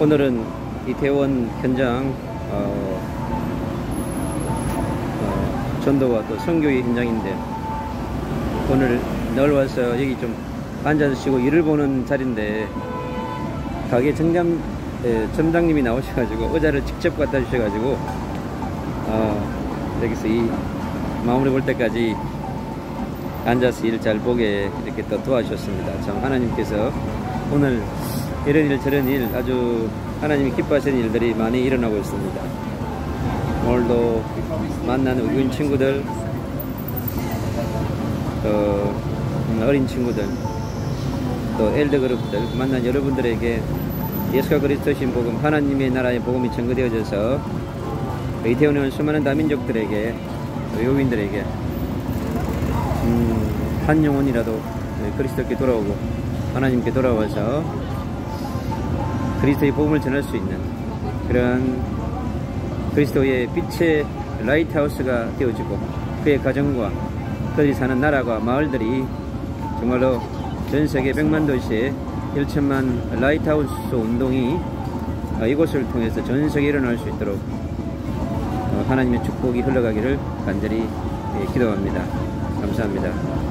오늘은 이태원 현장 전도와 또 선교의 현장인데, 오늘 늘 와서 여기 좀 앉아서 쉬고 일을 보는 자리인데, 가게 점장님이 나오셔가지고 의자를 직접 갖다 주셔가지고 여기서 이 마무리 볼 때까지 앉아서 일 잘 보게 이렇게 또 도와주셨습니다. 참 하나님께서 오늘 이런 일 저런 일 아주 하나님이 기뻐하시는 일들이 많이 일어나고 있습니다. 오늘도 만난 외국인 친구들, 어린 친구들, 또 엘더 그룹들 만난 여러분들에게 예수가 그리스도신 복음, 하나님의 나라의 복음이 전거되어져서 이태원에 온 수많은 다민족들에게, 외국인들에게 한 영혼이라도 그리스도께 돌아오고 하나님께 돌아와서 그리스도의 복음을 전할 수 있는 그러한 그리스도의 빛의 라이트하우스가 되어지고, 그의 가정과 그들이 사는 나라가 마을들이 정말로 전세계 100만 도시에 1천만 라이트하우스 운동이 이곳을 통해서 전세계에 일어날 수 있도록 하나님의 축복이 흘러가기를 간절히 기도합니다. 감사합니다.